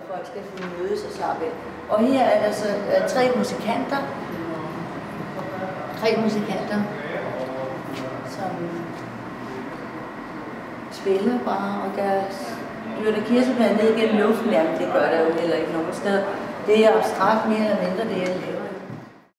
folk skal kunne mødes og slappe af. Og her er der så tre musikanter, som spiller bare, og der flytter kirsebær ned gennem luften, jamen det gør der jo heller ikke nogen steder. Det er abstrakt mere eller mindre det, jeg laver.